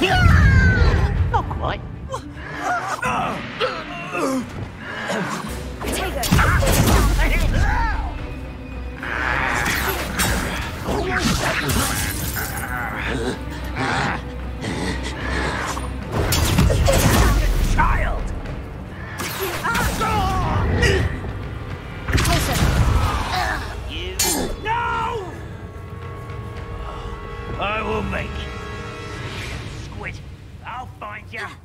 Not quite. Take it. Child! You... No! I will make you. Squid, I'll find you.